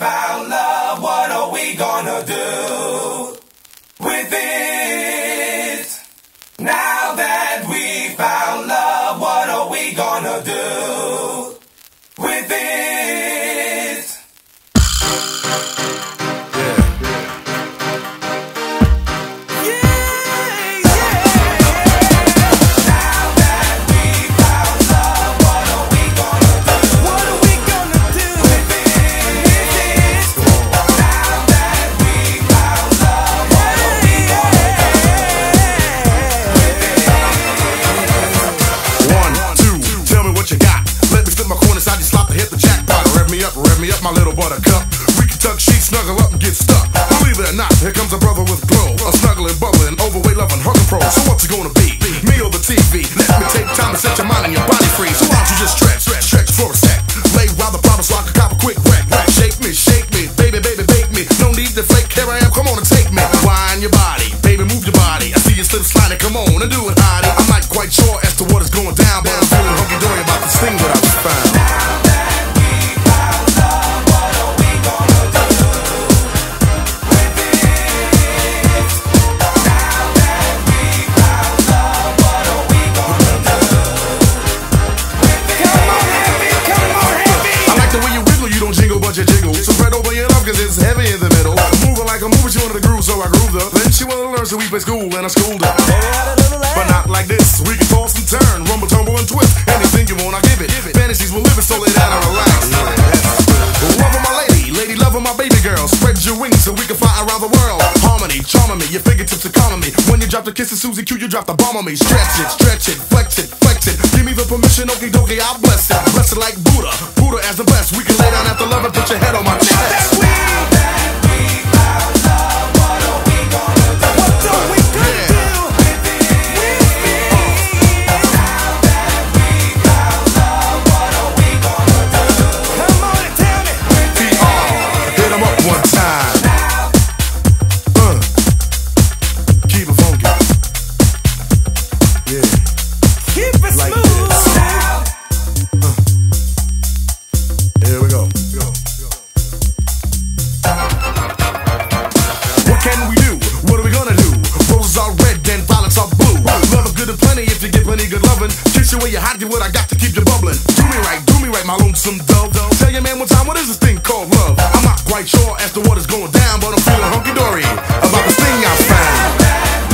found love, what are we gonna do with it? Now that we found love, what are we gonna do with it? Rev me up, my little buttercup. We can tuck sheets, snuggle up and get stuck. Believe it or not, here comes a brother with glow. A snuggling, bubbling, overweight, loving, hugging pro. So what's it gonna be? Me or the TV? Let me take time to set your mind and your body free. So why don't you just stretch for a sec? Lay while the problems so I can cop a quick wreck. Shake me, baby, bake me. No need to flake, here I am, come on and take me. Wind your body, baby, move your body. I see you slip sliding, come on and do it, hottie. I'm not quite sure as to what is going down, but I'm feeling hunky-dory about this thing that I just found. It's heavy in the middle. Moving like a movie, she wanted to groove, so I grooved her. Then she wanted to learn, so we played school, and I schooled her. But not like this. We can toss and turn, rumble, tumble, and twist. Anything you want, I give it. Fantasies will live it, so lay down and relax. Loving my lady, loving my baby girl. Spread your wings so we can fly around the world. Harmony, charming me, your fingertips are calming me. When you drop the kiss of Susie Q, you drop the bomb on me. Stretch it, flex it. Give me the permission, okie dokie, I'll bless it. Bless it like Buddha as the best. We can lay down after love and put your head on my chest. What I got to keep you bubbling. Do me right, my lonesome dove. Tell your man one time, what is this thing called love? I'm not quite sure as to what is going down, but I'm feeling hunky-dory about this thing I found.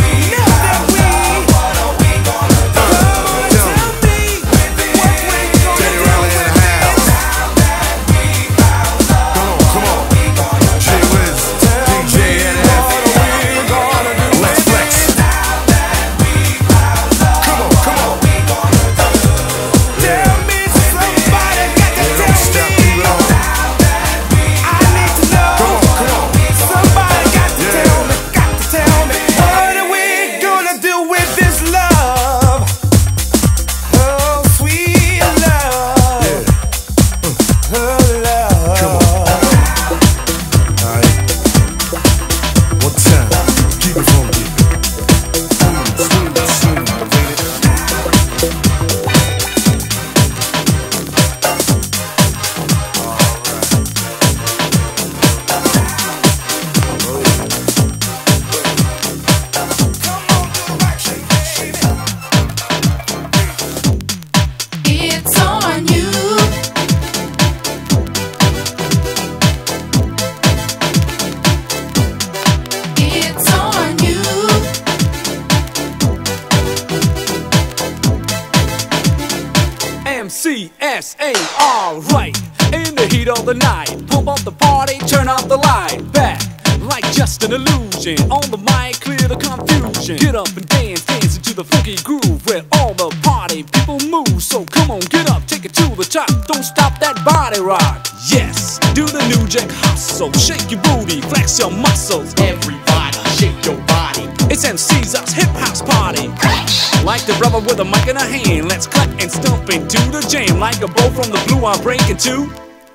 CSA, alright. In the heat of the night, pump up the party, turn off the light. Back like just an illusion. On the mic, clear the confusion. Get up and dance into the funky groove where all the party people move. So come on, get up, take it to the top. Don't stop that body rock. Yes, do the New Jack hustle. Shake your booty, flex your muscles. Everybody, shake your body. It's MC's hip house party. Like the brother with a mic in a hand, let's clap and stomp into the jam. Like a bow from the blue, I'm breaking too.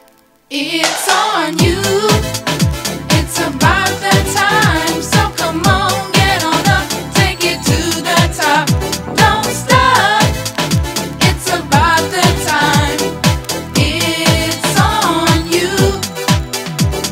It's on you. It's about that time. So come on, get on up, take it to the top. Don't stop. It's about the time. It's on you.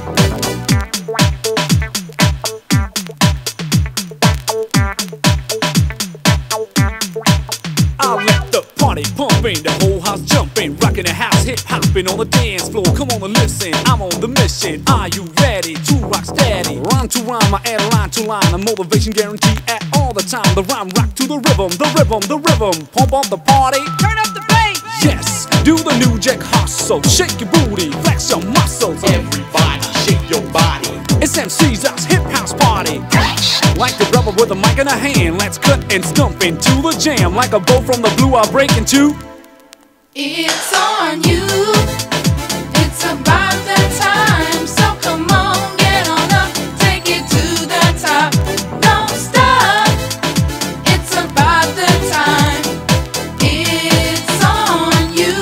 jumping on the dance floor. Come on and listen, I'm on the mission. Are you ready to rock steady? Rhyme to rhyme, I add line to line. A motivation guarantee at all the time. The rhyme rock to the rhythm, the rhythm, the rhythm. Pump up the party, Turn up the bass. yes. Do the new jack hustle, shake your booty, flex your muscles. Everybody shake your body. It's MC's house, hip house party. Like the rubber with a mic in a hand, let's cut and stump into the jam. Like a bow from the blue, I'll break into. It's on you. It's about that time. So come on, get on up, take it to the top. Don't stop. It's about the time. It's on you.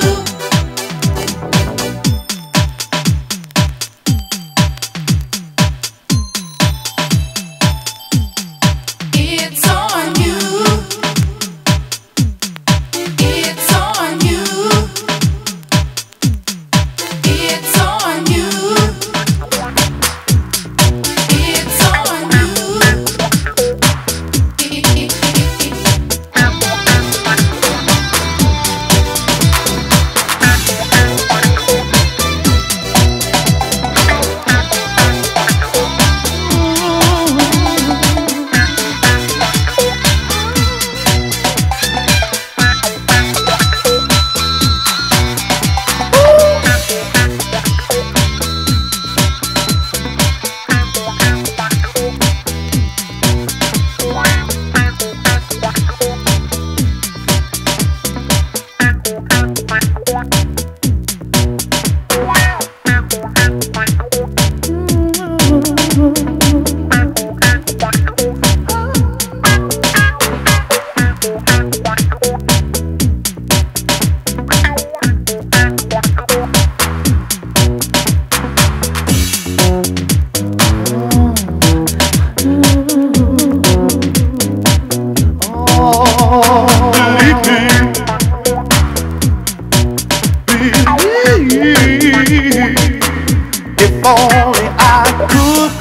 It's on you. It's on you. It's on you. It's on you. If only I could.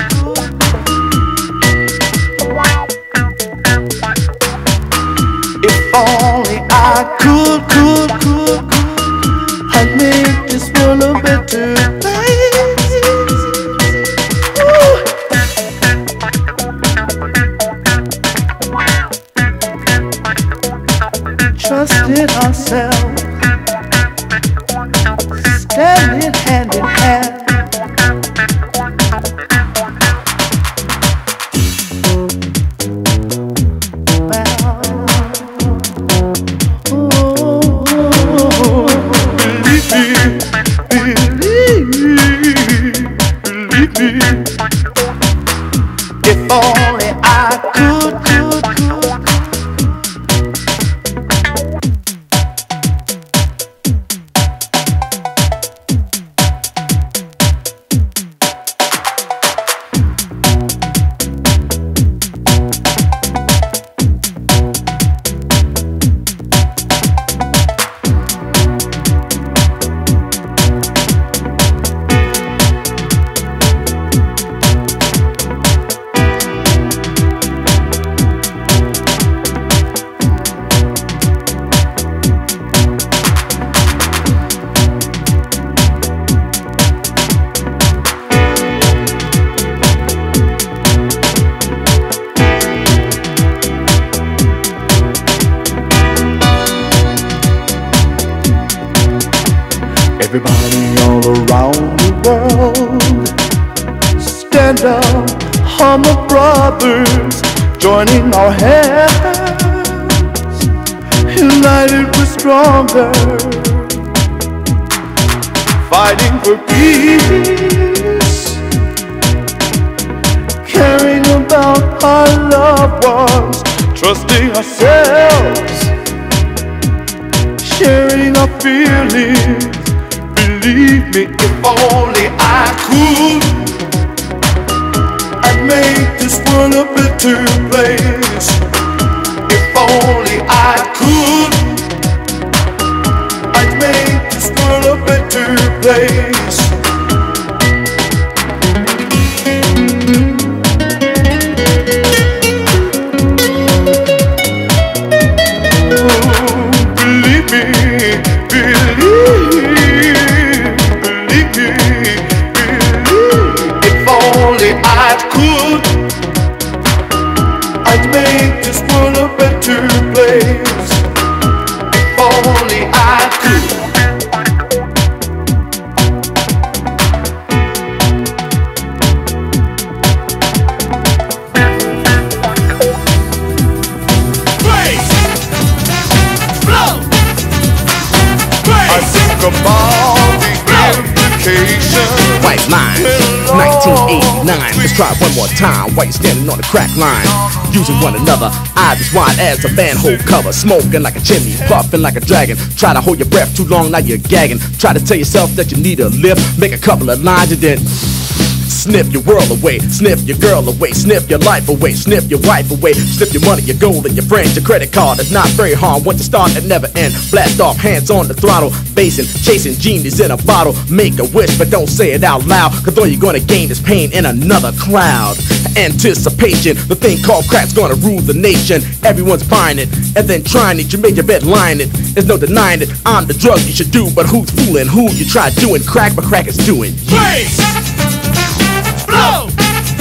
If only I could. I'd make this world a better place. Ooh. Trusted ourselves, standing hand in hand. If only I could. Everybody all around the world, stand up, Hummer brothers, joining our hands, united we're stronger, fighting for peace, caring about our loved ones, trusting ourselves, sharing our feelings. Believe me, if only I could, I'd make this world a better place. If only I could, I'd make this world a better place. Believe me, believe. could, I'd make this world a better place. If only I could. I think about the implications. White line, 1989. Let's try one more time while you're standing on the crack line. Using one another, eyes as wide as a manhole cover. Smoking like a chimney, puffing like a dragon. Try to hold your breath too long, now you're gagging. Try to tell yourself that you need a lift. Make a couple of lines and then sniff your world away, sniff your girl away, sniff your life away, sniff your wife away, sniff your money, your gold, and your friends, your credit card. It's not very hard once you start and never end. Blast off, hands on the throttle, basing, chasing genies in a bottle. Make a wish, but don't say it out loud, cause all you're gonna gain is pain in another cloud. Anticipation, the thing called crack's gonna rule the nation. Everyone's buying it, and then trying it. You made your bed lying it, there's no denying it. I'm the drug you should do, but who's fooling who? You try doing crack, but crack is doing you. Bass! Blow!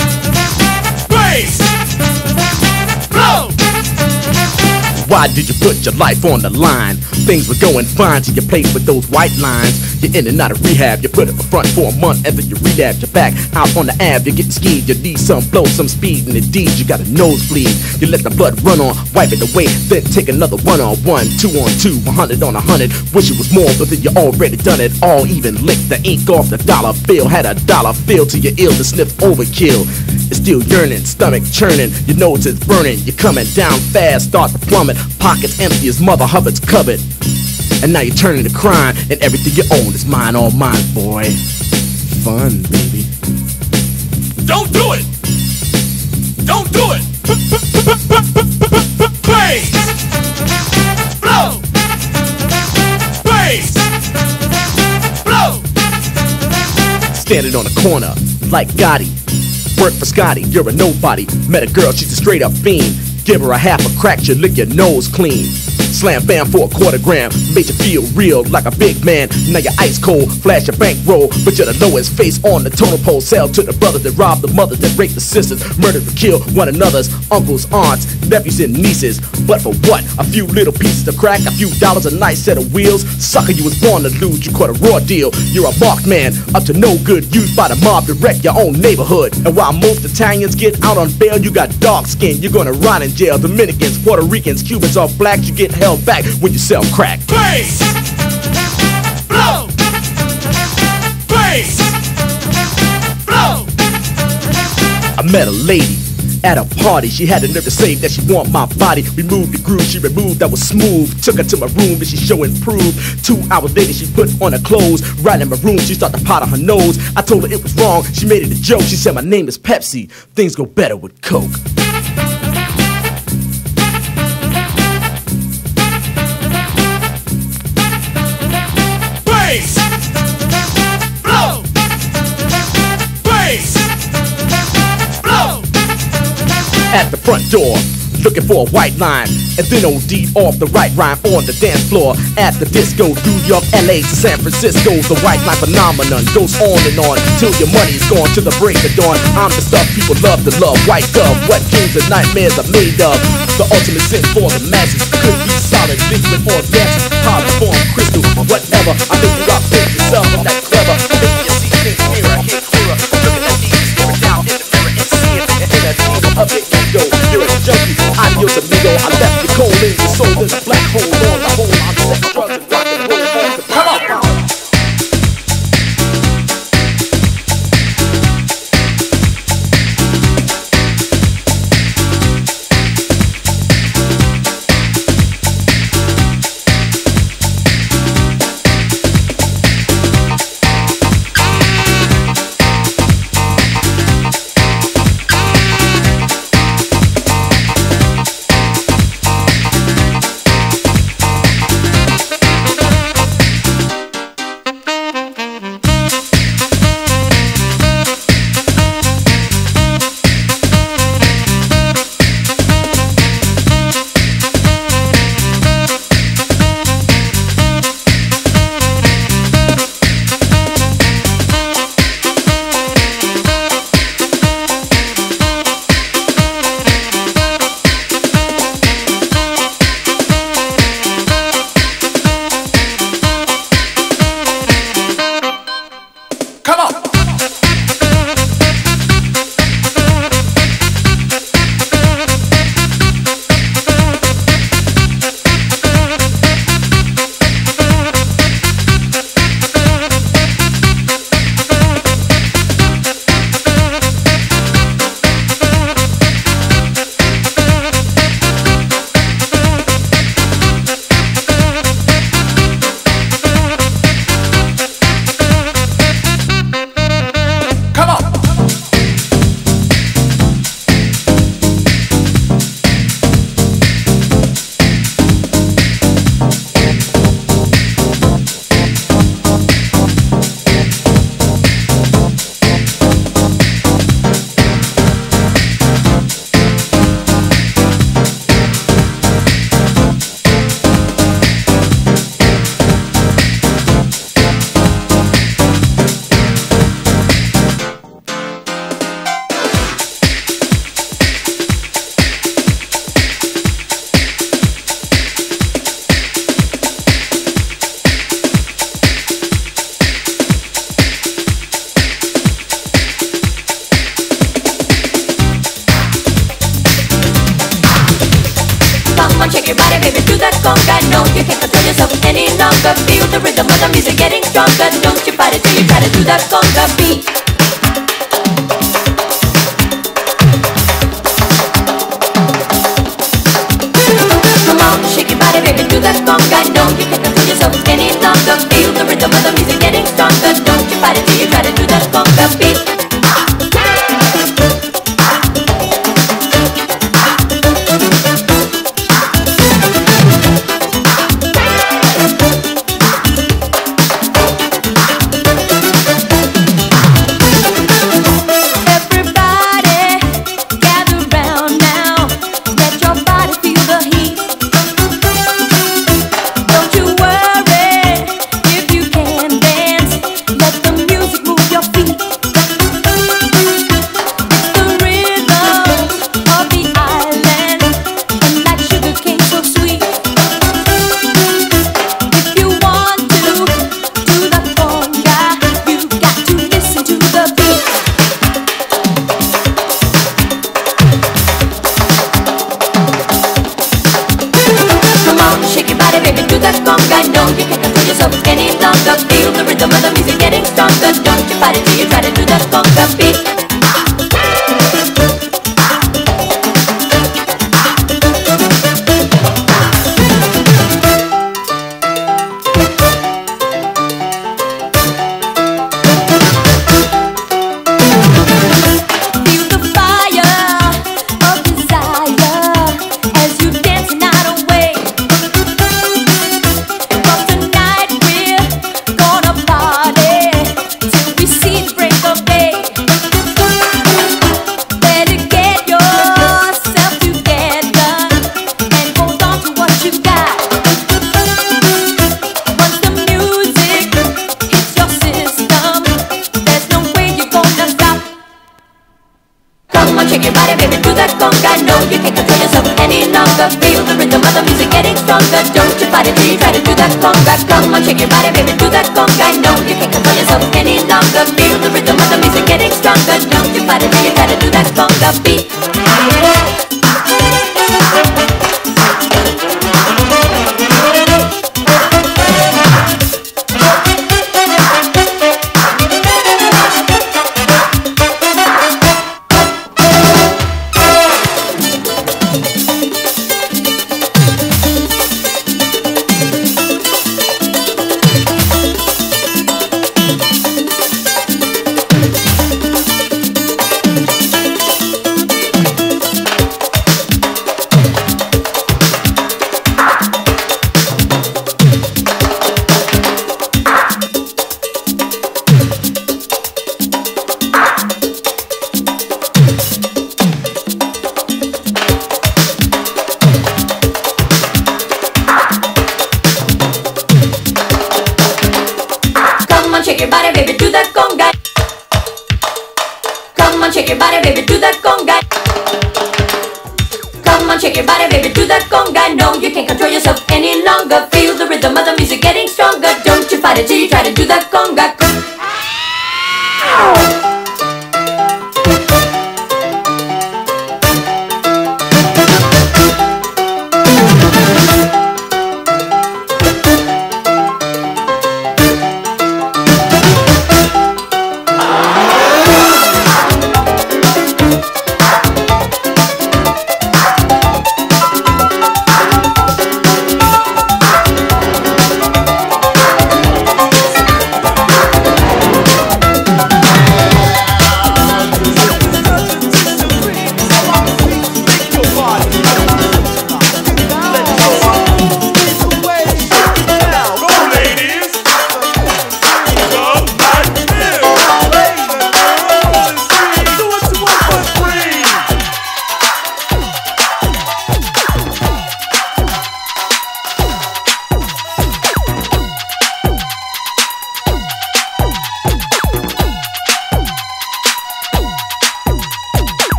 Bass! Blow! Why did you put your life on the line? Things were going fine till you played with those white lines. You're in and out of rehab, you put it for front for a month, and then you relapse, you're back out on the Ave, you're getting skied, you need some blow, some speed, and indeed you got a nosebleed. You let the blood run on, wipe it away, then take another 1-on-1, 2-on-2, 100 on 100. Wish it was more, but then you already done it all. Even licked the ink off the dollar bill, had a dollar feel till you're ill to sniff overkill. You're still yearning, stomach churning, your nose is burning, you're coming down fast, start to plummet, pockets empty as Mother Hubbard's cupboard. And now you're turning to crime, and everything you own is mine, all mine, boy. Fun, baby. Don't do it! Don't do it! Bass! Blow! Bass! Blow! Standing on a corner, like Gotti. Work for Scotty, you're a nobody. Met a girl, she's a straight up fiend. Give her a half a crack, she'll lick your nose clean. Slam bam for a quarter gram, made you feel real like a big man. Now you're ice cold, flash your bankroll, but you're the lowest face on the totem pole. Sell to the brothers that robbed the mothers, that raped the sisters, murdered or killed one another's uncles, aunts, nephews, and nieces. But for what? A few little pieces of crack, a few dollars, a nice set of wheels. Sucker, you was born to lose, you caught a raw deal. You're a marked man, up to no good, used by the mob to wreck your own neighborhood. And while most Italians get out on bail, you got dark skin, you're gonna rot in jail. Dominicans, Puerto Ricans, Cubans, all blacks, you get held back when you sell crack. Bass! Blow! Bass! Blow! I met a lady at a party. She had the nerve to say that she want my body. Removed the groove, she removed that was smooth. Took her to my room, and she show improved. 2 hours later, she put on her clothes. Right in my room, she started to powder her nose. I told her it was wrong, she made it a joke. She said my name is Pepsi, things go better with Coke. Bass! Blow! Bass! Blow! At the front door, looking for a white line, and then OD off the right rhyme on the dance floor. At the disco, New York, LA to San Francisco, the white line phenomenon goes on and on till your money's gone to the break of dawn. I'm the stuff people love to love, white dove, what dreams and nightmares are made of. The ultimate sin for the masses could be solid, liquid or gases, powder, form, crystal, whatever. I think you outthink yourself, I'm that clever. Make you see things clearer, hear clearer. Looking at these, staring down in the mirror and seeing it in a deal of it. Yo, you're a junkie, adios amigo. I left you cold in your soul, there's a black hole on the whole. I'm sex, drugs, and rock and roll on the come on. yourself any longer. Feel the rhythm of the music getting stronger. Don't you fight it till you try to do that conga beat. Come on, shake your body, baby, do that conga. No, you can't control yourself any longer. Feel the rhythm of the music getting stronger. Don't you fight it till you try to do that conga beat.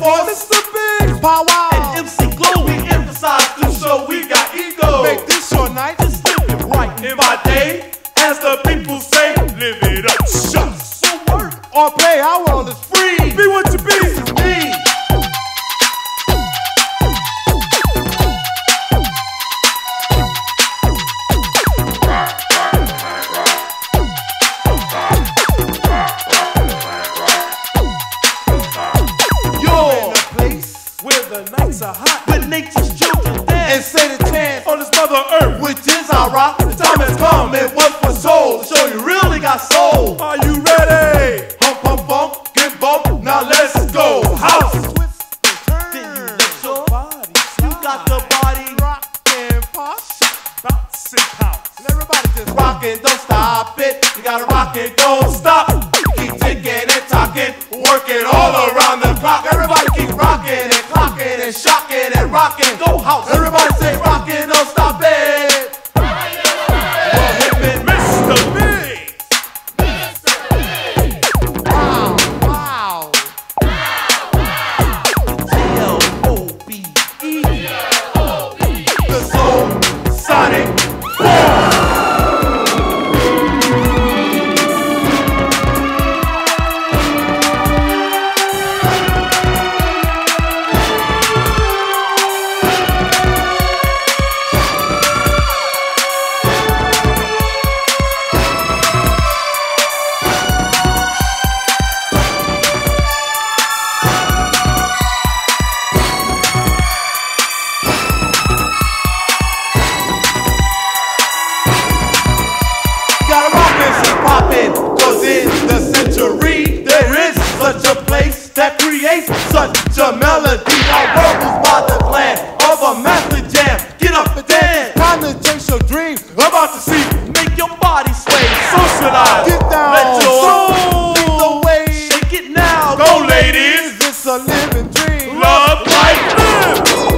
Force, Mr. Big, Pow Wow, and MC Glow. We emphasize to show we got ego. Make this your night, just live it right. In my day, as the people say, live it up. Shucks. So work or play, our world is free. Be what you be. This is me. With nature's children dance And say the chance on this mother earth, which is our rock. the time has come and what for soul to show you really got soul. Are you ready? Hump, hump, bump, get bump. Now let's go. House. Twist and Then you turn. let your body. You got the body. Rock and pop. Bounce and pounce. And everybody just rock Rock it, don't stop it. You gotta rock it, don't stop. Keep ticking and talking, working all around the clock. Everybody keep rocking and clocking and shocking and rocking. Go house. Everybody say rocking, don't stop it. Hit me, Mr. Big. wow. L-O-B-E. The Soul Sonic. Gotta rock this and poppin', 'cause in the century there is such a place that creates such a melody. Our world was by the plan of a master jam. Get up and dance. Time to chase your dream. About to see, make your body sway. Socialize, Get down. let your Lead the soul way. shake it now. Go, ladies. It's a living dream. Love, life, live.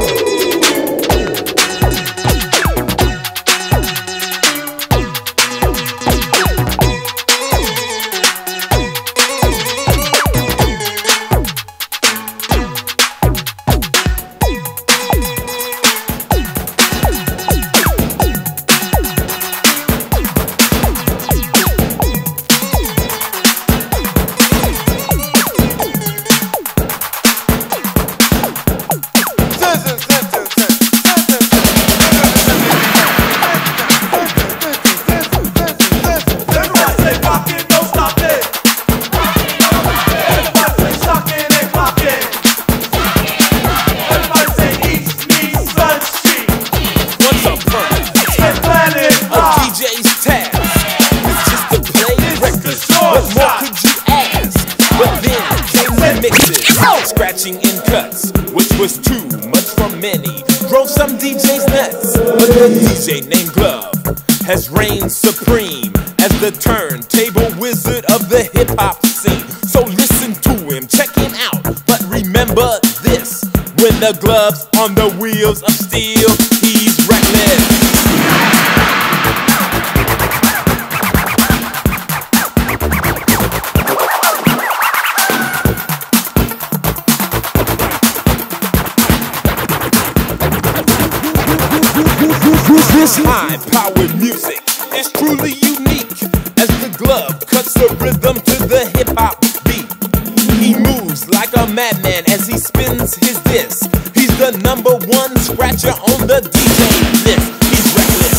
Everybody say rockin', don't stop it. Everybody say shockin' and clockin'. Everybody say east, me, sun, she. What's up, first? And planet A rock. DJ's task is just to play records. short What more shot. could you ask? But then came remixes, scratching in cuts, which was too much for many. Drove some DJs nuts, but the DJ named Glove has reigned supreme as the turntable wizard of the hip-hop scene. So listen to him, check him out, but remember this: when the Glove's on the wheels of steel, he's reckless. This high-powered music is truly unique as the Glove cuts the rhythm to the hip-hop beat. He moves like a madman as he spins his disc. He's the #1 scratcher on the DJ list. He's reckless.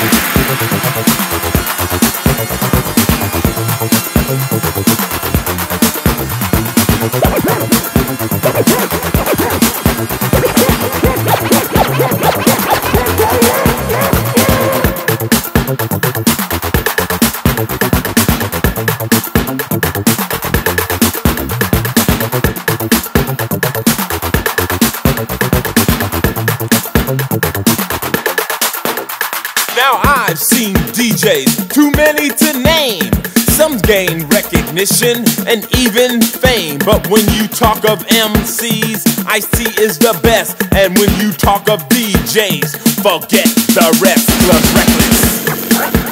Now I've seen DJs, too many to name. Some gain recognition and even fame. But when you talk of MCs, Ice-T is the best. And when you talk of DJs, forget the rest. Glove Reckless.